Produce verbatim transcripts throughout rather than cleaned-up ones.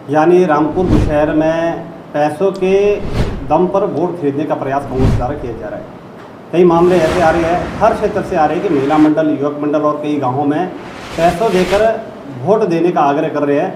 यानी रामपुर शहर में पैसों के दम पर वोट खरीदने का प्रयास कांग्रेस द्वारा किया जा रहा है। कई मामले ऐसे आ रहे हैं, हर क्षेत्र से आ रहे हैं कि महिला मंडल, युवक मंडल और कई गांवों में पैसों देकर वोट देने का आग्रह कर रहे हैं।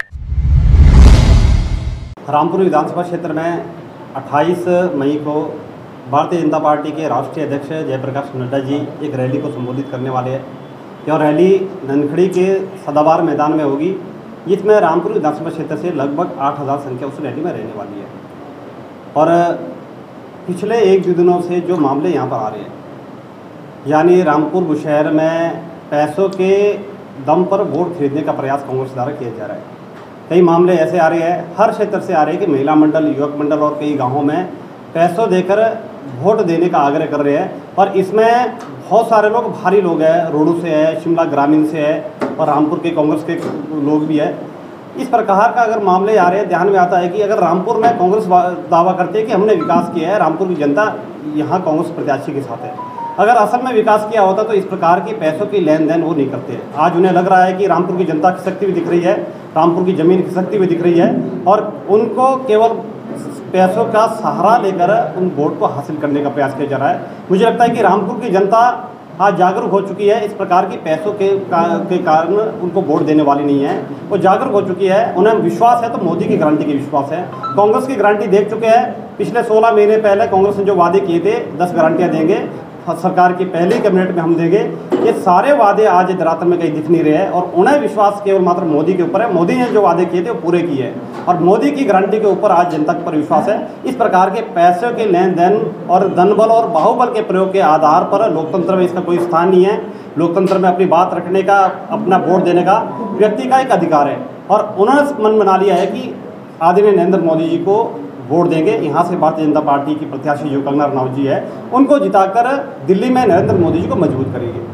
रामपुर विधानसभा क्षेत्र में अट्ठाईस मई को भारतीय जनता पार्टी के राष्ट्रीय अध्यक्ष जयप्रकाश नड्डा जी एक रैली को संबोधित करने वाले हैं। यह रैली ननखड़ी के सदाबहार मैदान में होगी, जिसमें रामपुर विधानसभा क्षेत्र से लगभग आठ हज़ार संख्या उस रैली में रहने वाली है। और पिछले एक दो दिनों से जो मामले यहाँ पर आ रहे हैं, यानी रामपुर शहर में पैसों के दम पर वोट खरीदने का प्रयास कांग्रेस द्वारा किया जा रहा है। कई मामले ऐसे आ रहे हैं, हर क्षेत्र से आ रहे हैं कि महिला मंडल, युवक मंडल और कई गाँवों में पैसों देकर वोट देने का आग्रह कर रहे हैं। और इसमें बहुत सारे लोग, भारी लोग हैं, रोडू से है, शिमला ग्रामीण से है और रामपुर के कांग्रेस के लोग भी है। इस प्रकार का अगर मामले आ रहे हैं, ध्यान में आता है कि अगर रामपुर में कांग्रेस दावा करती है कि हमने विकास किया है, रामपुर की जनता यहाँ कांग्रेस प्रत्याशी के साथ है, अगर असल में विकास किया होता तो इस प्रकार के पैसों की लेन देन वो नहीं करते। आज उन्हें लग रहा है कि रामपुर की जनता खिसकती हुई दिख रही है, रामपुर की ज़मीन खिसकती हुई दिख रही है और उनको केवल पैसों का सहारा लेकर उन वोट को हासिल करने का प्रयास किया जा रहा है। मुझे लगता है कि रामपुर की जनता आज जागरूक हो चुकी है, इस प्रकार की पैसों के का, के कारण उनको वोट देने वाली नहीं है। वो जागरूक हो चुकी है, उन्हें विश्वास है तो मोदी की गारंटी की विश्वास है। कांग्रेस की गारंटी देख चुके हैं। पिछले सोलह महीने पहले कांग्रेस ने जो वादे किए थे, दस गारंटियाँ देंगे सरकार की पहली कैबिनेट में हम देंगे, ये सारे वादे आज धरातल में कहीं दिख नहीं रहे हैं और उन्हें विश्वास केवल मात्र मोदी के ऊपर है। मोदी ने जो वादे किए थे वो पूरे किए हैं और मोदी की गारंटी के ऊपर आज जनता पर विश्वास है। इस प्रकार के पैसों के लेन देन और धनबल और बाहुबल के प्रयोग के आधार पर लोकतंत्र में इसका कोई स्थान नहीं है। लोकतंत्र में अपनी बात रखने का, अपना वोट देने का व्यक्ति का एक अधिकार है और उन्होंने मन बना लिया है कि आदरणीय नरेंद्र मोदी जी को वोट देंगे। यहाँ से भारतीय जनता पार्टी की प्रत्याशी जो कंगना रनौत जी है, उनको जिताकर दिल्ली में नरेंद्र मोदी जी को मजबूत करेंगे।